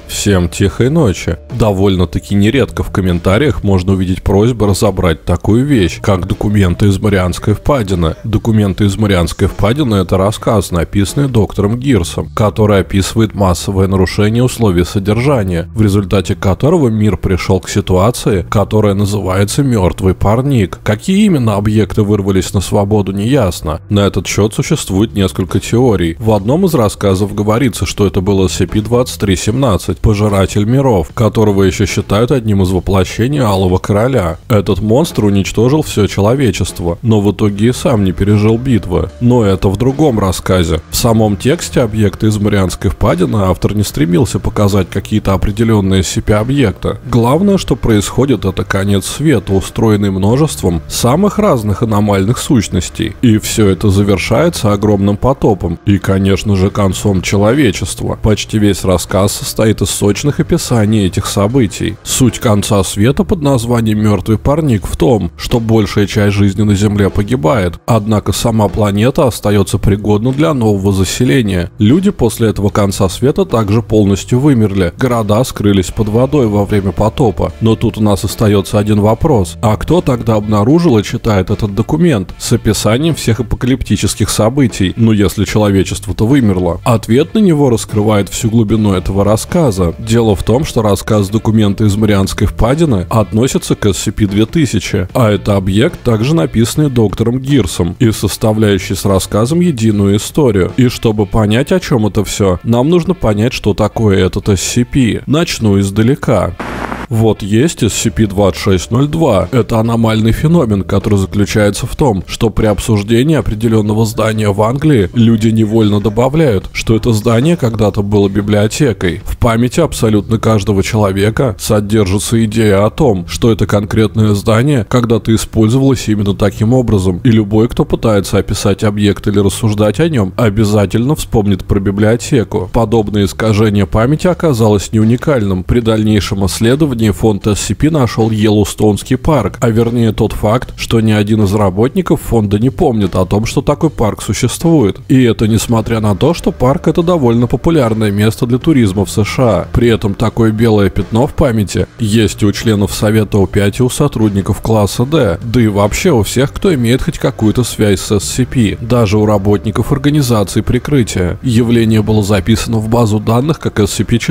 Всем тихой ночи. Довольно-таки нередко в комментариях можно увидеть просьбы разобрать такую вещь, как документы из Марианской впадины. Документы из Марианской впадины – это рассказ, написанный доктором Гирсом, который описывает массовое нарушение условий содержания, в результате которого мир пришел к ситуации, которая называется «мертвый парник». Какие именно объекты вырвались на свободу, неясно. На этот счет существует несколько теорий. В одном из рассказов говорится, что это был SCP-2317, пожиратель миров, которого еще считают одним из воплощений Алого Короля. Этот монстр уничтожил все человечество, но в итоге и сам не пережил битвы. Но это в другом рассказе. В самом тексте объекта из Марианской впадины автор не стремился показать какие-то определенные SCP-объекты. Главное, что происходит, это конец света, устроенный множеством самых разных аномальных сущностей. И все это завершается огромным потопом и, конечно же, концом человечества. Почти весь рассказ состоит из сочных описаний этих событий. Суть конца света под названием «Мертвый парник» в том, что большая часть жизни на Земле погибает, однако сама планета остается пригодна для нового заселения. Люди после этого конца света также полностью вымерли, города скрылись под водой во время потопа. Но тут у нас остается один вопрос: а кто тогда обнаружил и читает этот документ с описанием всех апокалиптических событий, если человечество-то вымерло? Ответ на него раскрывает всю глубину этого рассказа. Дело в том, что рассказ «Документы из Марианской впадины» относится к SCP-2000, а это объект, также написанный доктором Гирсом и составляющий с рассказом единую историю. И чтобы понять, о чем это все, нам нужно понять, что такое этот SCP. Начну издалека. Вот есть SCP-2602. Это аномальный феномен, который заключается в том, что при обсуждении определенного здания в Англии люди невольно добавляют, что это здание когда-то было библиотекой. В памяти абсолютно каждого человека содержится идея о том, что это конкретное здание когда-то использовалось именно таким образом, и любой, кто пытается описать объект или рассуждать о нем, обязательно вспомнит про библиотеку. Подобное искажение памяти оказалось не уникальным. При дальнейшем исследовании фонд SCP нашел Йеллоустонский парк, а вернее тот факт, что ни один из работников фонда не помнит о том, что такой парк существует. И это несмотря на то, что парк — это довольно популярное место для туризма в США. При этом такое белое пятно в памяти есть и у членов Совета О5, и у сотрудников класса D, да и вообще у всех, кто имеет хоть какую-то связь с SCP, даже у работников организации прикрытия. Явление было записано в базу данных как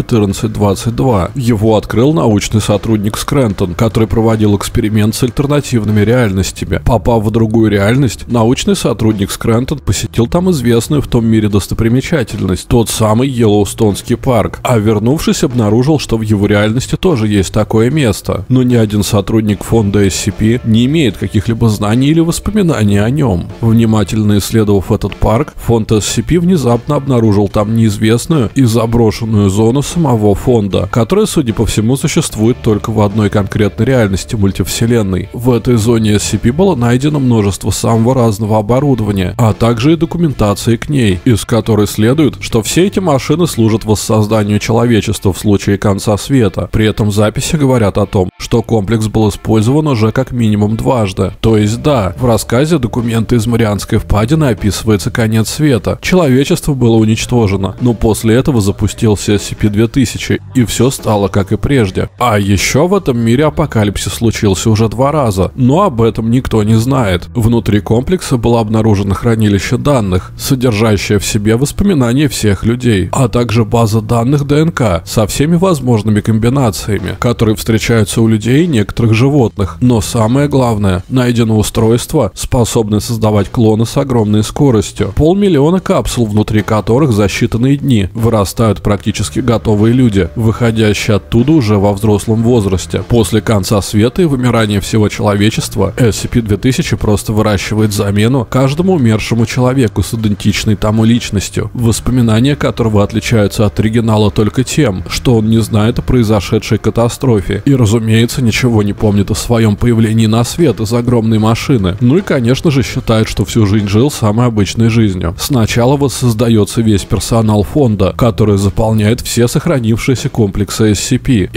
SCP-1422. Его открыл научный сотрудник Скрэнтон, который проводил эксперимент с альтернативными реальностями. Попав в другую реальность, научный сотрудник Скрэнтон посетил там известную в том мире достопримечательность, тот самый Йеллоустонский парк, а вернувшись, обнаружил, что в его реальности тоже есть такое место. Но ни один сотрудник фонда SCP не имеет каких-либо знаний или воспоминаний о нем. Внимательно исследовав этот парк, фонд SCP внезапно обнаружил там неизвестную и заброшенную зону самого фонда, которая, судя по всему, существует только в одной конкретной реальности мультивселенной. В этой зоне SCP было найдено множество самого разного оборудования, а также и документации к ней, из которой следует, что все эти машины служат воссозданию человечества в случае конца света. При этом записи говорят о том, что комплекс был использован уже как минимум дважды. То есть да, в рассказе «Документы из Марианской впадины» описывается конец света. Человечество было уничтожено, но после этого запустился SCP-2000, и все стало как и прежде. А еще в этом мире апокалипсис случился уже 2 раза, но об этом никто не знает. Внутри комплекса было обнаружено хранилище данных, содержащее в себе воспоминания всех людей, а также база данных ДНК со всеми возможными комбинациями, которые встречаются у людей и некоторых животных. Но самое главное, найдено устройство, способное создавать клоны с огромной скоростью. 500 000 капсул, внутри которых за считанные дни вырастают практически готовые люди, выходящие оттуда уже во взрослом возрасте. После конца света и вымирания всего человечества SCP-2000 просто выращивает замену каждому умершему человеку с идентичной тому личностью, воспоминания которого отличаются от оригинала только тем, что он не знает о произошедшей катастрофе и, разумеется, ничего не помнит о своем появлении на свет из огромной машины. Ну и, конечно же, считает, что всю жизнь жил самой обычной жизнью. Сначала воссоздается весь персонал фонда, который заполняет все сохранившиеся комплексы SCP, и очищает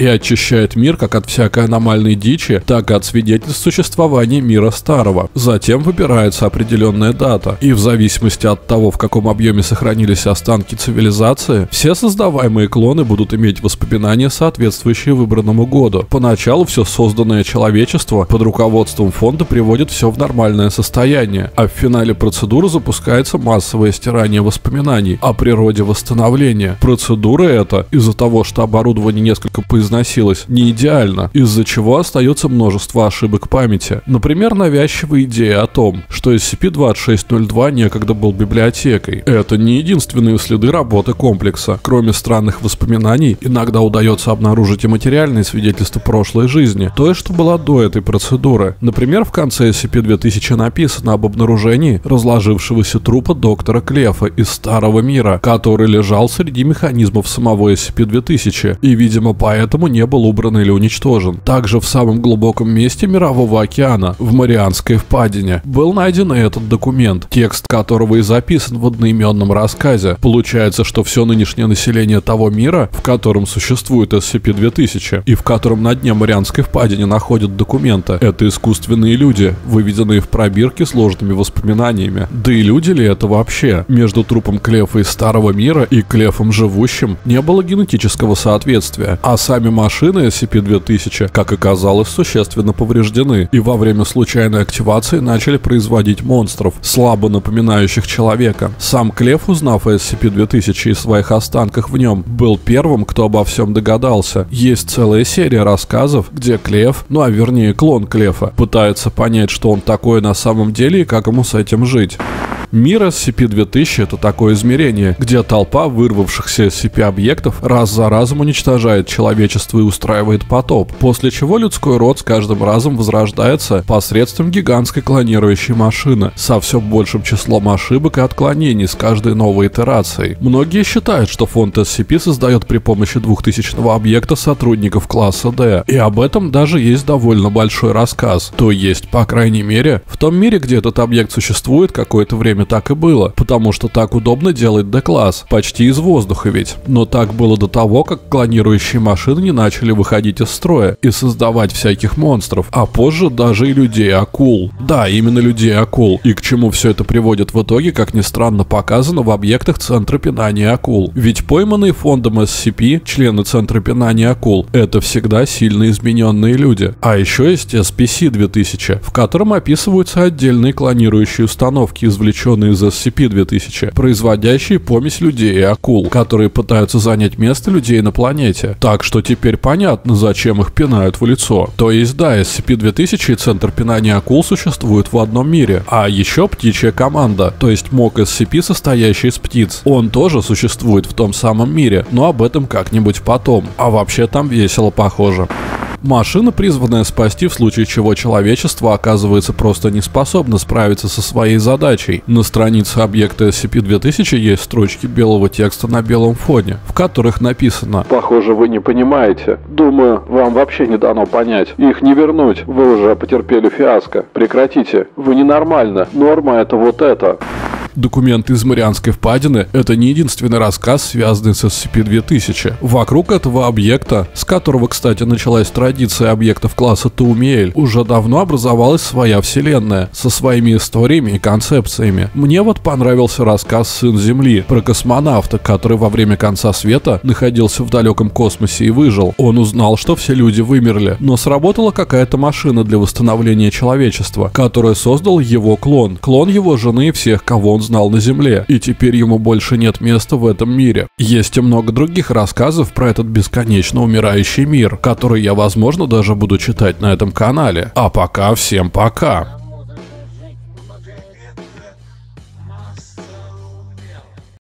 очищает мир как от всякой аномальной дичи, так и от свидетельств существования мира старого. Затем выбирается определенная дата, и в зависимости от того, в каком объеме сохранились останки цивилизации, все создаваемые клоны будут иметь воспоминания, соответствующие выбранному году. Поначалу все созданное человечество под руководством фонда приводит все в нормальное состояние, а в финале процедуры запускается массовое стирание воспоминаний о природе восстановления. Процедура эта, из-за того, что оборудование несколько поизносилось, не идеально, из-за чего остается множество ошибок памяти. Например, навязчивая идея о том, что SCP-2602 некогда был библиотекой. Это не единственные следы работы комплекса. Кроме странных воспоминаний, иногда удается обнаружить и материальные свидетельства прошлой жизни, той, что была до этой процедуры. Например, в конце SCP-2000 написано об обнаружении разложившегося трупа доктора Клефа из Старого Мира, который лежал среди механизмов самого SCP-2000 и, видимо, поэтому не был убран или уничтожен. Также в самом глубоком месте Мирового океана, в Марианской впадине, был найден этот документ, текст которого и записан в одноименном рассказе. Получается, что все нынешнее население того мира, в котором существует SCP-2000 и в котором на дне Марианской впадине находят документы, это искусственные люди, выведенные в пробирке сложными воспоминаниями. Да и люди ли это вообще? Между трупом Клефа из Старого Мира и Клефом живущим не было генетического соответствия, а сами машины SCP-2000, как оказалось, существенно повреждены, и во время случайной активации начали производить монстров, слабо напоминающих человека. Сам Клеф, узнав о SCP-2000 и своих останках в нем, был первым, кто обо всем догадался. Есть целая серия рассказов, где Клеф, вернее клон Клефа, пытается понять, что он такое на самом деле и как ему с этим жить. Мир SCP-2000 — это такое измерение, где толпа вырвавшихся SCP-объектов раз за разом уничтожает человечество и устраивает потоп, после чего людской род с каждым разом возрождается посредством гигантской клонирующей машины со все большим числом ошибок и отклонений с каждой новой итерацией. Многие считают, что фонд SCP создает при помощи 2000-го объекта сотрудников класса D, и об этом даже есть довольно большой рассказ. То есть, по крайней мере, в том мире, где этот объект существует, какое-то время так и было, потому что так удобно делать D-класс, почти из воздуха ведь. Но так было до того, как клонирующие машины не начали выходить из строя и создавать всяких монстров, а позже даже и людей-акул. Да, именно людей-акул. И к чему все это приводит в итоге, как ни странно, показано в объектах Центра пинания акул. Ведь пойманные фондом SCP, члены Центра пинания акул, это всегда сильно измененные люди. А еще есть SPC-2000, в котором описываются отдельные клонирующие установки, извлеченные из SCP-2000, производящие помесь людей и акул, которые пытаются занять место людей на планете. Так что теперь понятно, зачем их пинают в лицо. То есть да, SCP-2000 и Центр пинания акул существуют в одном мире. А еще птичья команда, то есть МОК SCP, состоящий из птиц. Он тоже существует в том самом мире, но об этом как-нибудь потом. А вообще там весело, похоже. Машина, призванная спасти, в случае чего человечество оказывается просто не способно справиться со своей задачей. На странице объекта SCP-2000 есть строчки белого текста на белом фоне, в которых написано: «Похоже, вы не понимаете. Думаю, вам вообще не дано понять. Их не вернуть, вы уже потерпели фиаско. Прекратите. Вы ненормальны. Норма — это вот это». Документы из Марианской впадины — это не единственный рассказ, связанный с SCP-2000. Вокруг этого объекта, с которого, кстати, началась традиция объектов класса Туумиэль, уже давно образовалась своя вселенная, со своими историями и концепциями. Мне вот понравился рассказ «Сын Земли» про космонавта, который во время конца света находился в далеком космосе и выжил. Он узнал, что все люди вымерли, но сработала какая-то машина для восстановления человечества, которая создал его клон его жены и всех, кого он знал на Земле, и теперь ему больше нет места в этом мире. Есть и много других рассказов про этот бесконечно умирающий мир, который я, возможно, даже буду читать на этом канале. А пока всем пока!